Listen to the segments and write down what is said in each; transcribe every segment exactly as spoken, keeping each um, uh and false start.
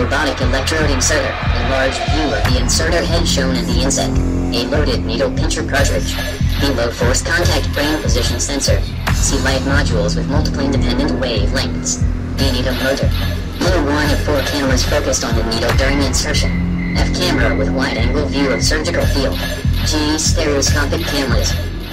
robotic electrode inserter. Enlarged view of the inserter head shown in the inset. A loaded needle pincher cartridge. Below force contact brain position sensor. See light modules with multiple independent wavelengths. A needle motor. Motor one of four cameras focused on the needle during insertion. F camera with wide angle view of surgical field. G stereoscopic cameras.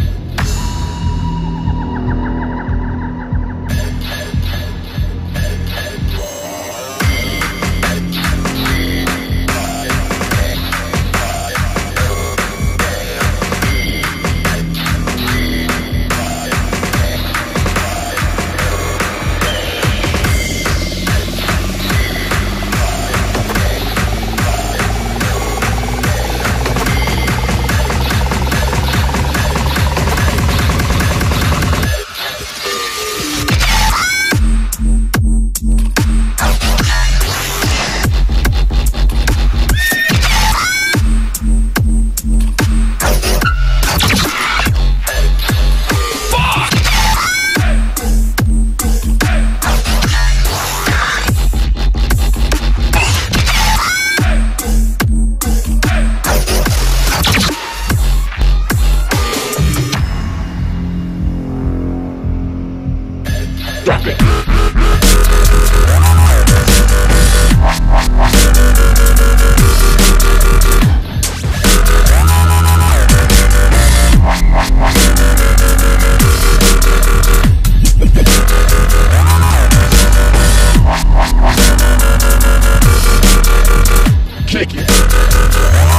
Drop it. Kick it.